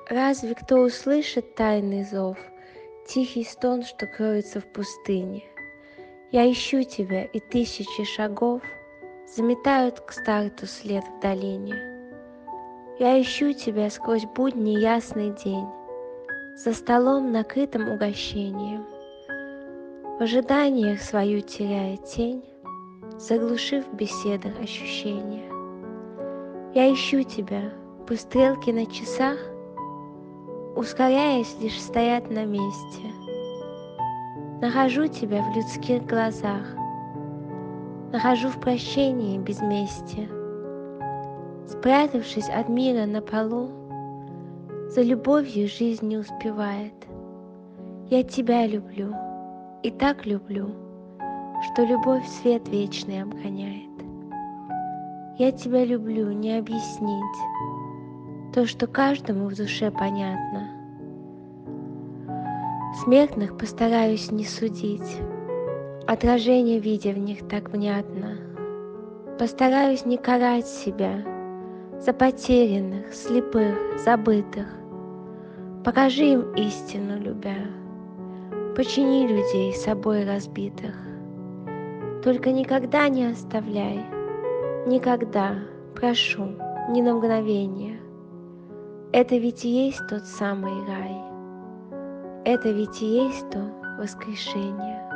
Разве кто услышит тайный зов, тихий стон, что кроется в пустыне? Я ищу тебя, и тысячи шагов заметают к старту след в долине. Я ищу тебя сквозь будний ясный день, за столом, накрытым угощением, в ожиданиях свою теряя тень, заглушив в беседах ощущения. Я ищу тебя, пусть стрелки на часах, ускоряясь, лишь стоят на месте. Нахожу тебя в людских глазах, нахожу в прощении без мести. Спрятавшись от мира на полу, за любовью жизнь не успевает. Я тебя люблю, и так люблю, что любовь свет вечный обгоняет. Я тебя люблю, не объяснить то, что каждому в душе понятно. Смертных постараюсь не судить, отражение видя в них так внятно. Постараюсь не карать себя за потерянных, слепых, забытых. Покажи им истину, любя, почини людей собой разбитых. Только никогда не оставляй, никогда, прошу, ни на мгновение. Это ведь и есть тот самый рай, это ведь и есть то воскрешение.